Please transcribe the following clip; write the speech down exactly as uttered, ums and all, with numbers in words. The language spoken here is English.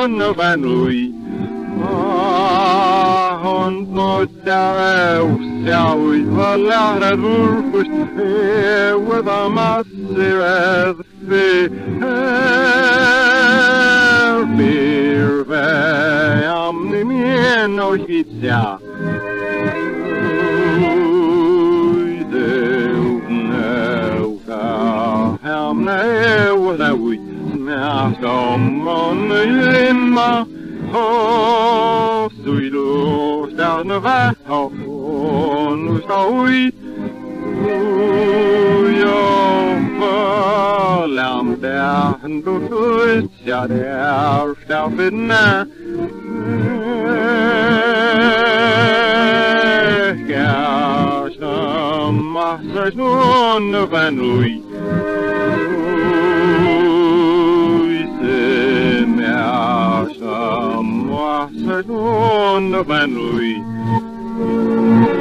zonne van lui. Hon poteau sau I valare vulpus e with a massive fe bir ve am ni mien o hitja. Ham ne wada wi na som on limma ho suido sta na va ho nu sta wi yo lam der du tut ja der sta finna ja stam mas nun van lui moi, c'est non, ben oui.